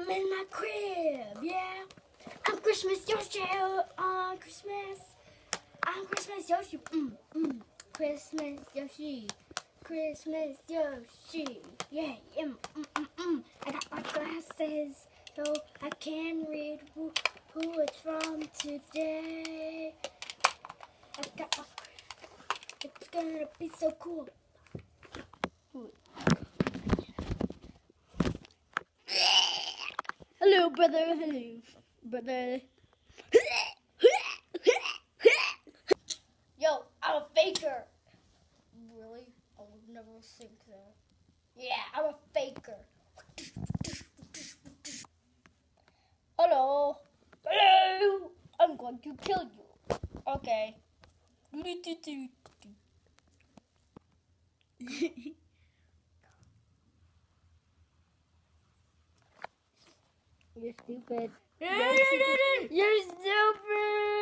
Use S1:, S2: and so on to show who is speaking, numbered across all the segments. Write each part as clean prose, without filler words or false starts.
S1: I'm in my crib, yeah. I'm Christmas Yoshi on Christmas. I'm Christmas Yoshi. Christmas Yoshi. Christmas Yoshi. Yeah. I got my glasses so I can read who it's from today. It's gonna be so cool. Hello, brother. Hello, brother. Yo, I'm a faker. Really? I would never think that. Yeah, I'm a faker. Hello. Hello. I'm going to kill you. Okay. You're stupid. You're stupid.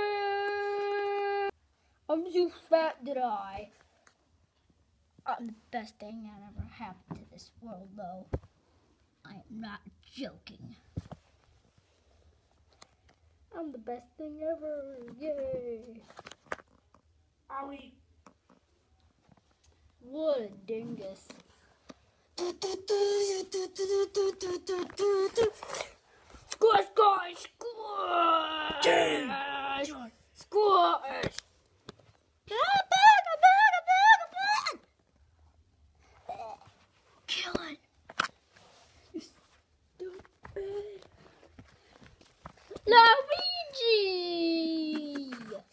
S1: I'm too fat to die. I'm the best thing that ever happened to this world, though. I am not joking. I'm the best thing ever. Yay.
S2: Owie.
S1: What a dingus. Squash, squash, squash! Squash! Kill it! You stupid! Luigi!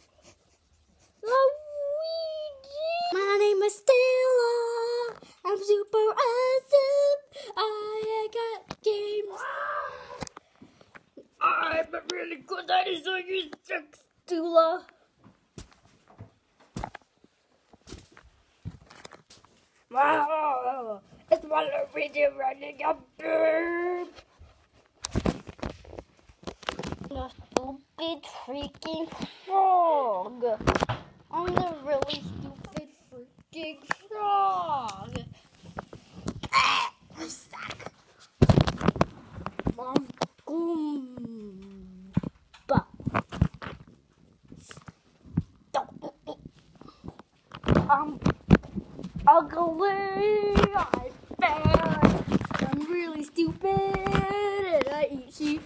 S1: Luigi! My name is Stella. I'm super awesome. I got games. I'm really good at it, so you suck, Stella. Wow! It's my Luigi running a burp. The stupid freaking frog. I'm the really stupid freaking frog. You suck. Mom, Goomba. I'm ugly. I'm bad. I'm really stupid, and I eat sheep.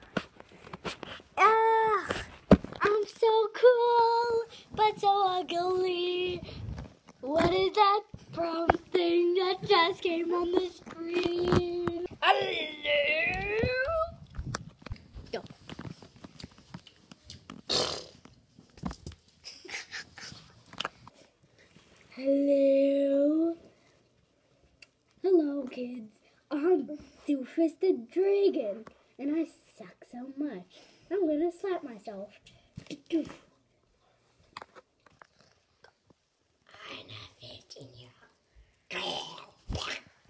S1: I'm so cool, but so ugly. What is that brown thing that just came on the screen? Hello? Go. Hello? Hello, kids. I'm Two-Fisted Dragon, and I suck so much. I'm gonna slap myself. I'm not 15 years old.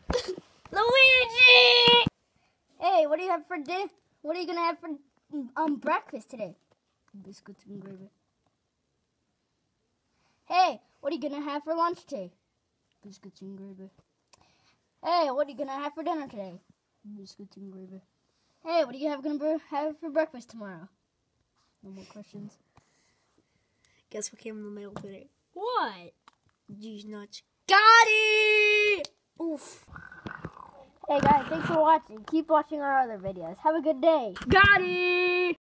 S1: Luigi! Hey, what do you have for dinner? What are you gonna have for breakfast today? Biscuits and gravy. Hey, what are you gonna have for lunch today? Biscuits and gravy. Hey, what are you gonna have for dinner today? Biscuits and gravy. Hey, what are you gonna have for breakfast tomorrow? No more questions.
S2: Guess what came in the mail today?
S1: What?
S2: These nuts. Got it!
S1: Oof. Hey guys, thanks for watching. Keep watching our other videos. Have a good day.
S2: Got it!